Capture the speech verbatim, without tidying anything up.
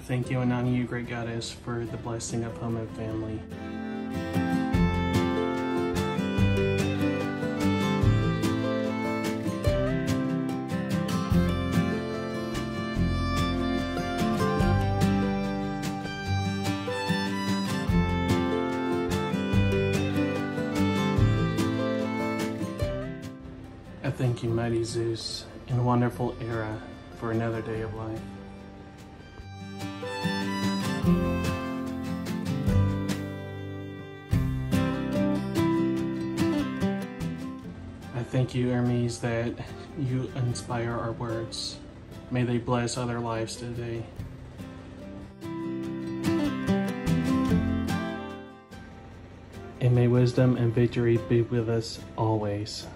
thank you and honor you, great goddess, for the blessing of home and family. I thank you, mighty Zeus, and wonderful Hera, for another day of life. I thank you, Hermes, that you inspire our words. May they bless other lives today. And may wisdom and victory be with us always.